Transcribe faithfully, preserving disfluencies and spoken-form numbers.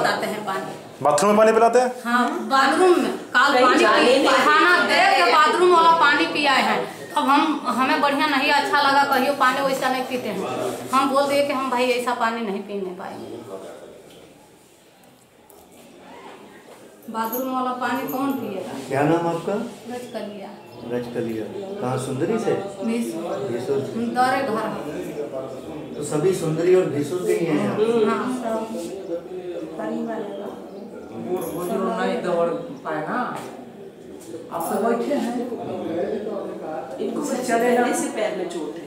बताते हैं पानी। बाथरूम में पानी पिलाते हैं? हाँ, बाथरूम में काल पानी खाना दे के बाथरूम वाला पानी पिया है। अब हम हमें बढ़िया नहीं अच्छा लगा, कहियो पानी वैसा नहीं पीते हैं। हम बोल दिए कि हम भाई ऐसा पानी नहीं पीने पाएंगे। बाथरूम वाला पानी कौन पिएगा? क्या नाम आपका? रजकलिया। रजकलिया। कहाँ? सुंदरी से? भीसुर से। दौरे घर। तो सभी सुंदरी और भीसुर के ही हैं यहाँ? हाँ, सब पानी वाले नहीं दौड़ पाए ना। आप सब बैठे हैं, इनको से चले ना से पैर में चोट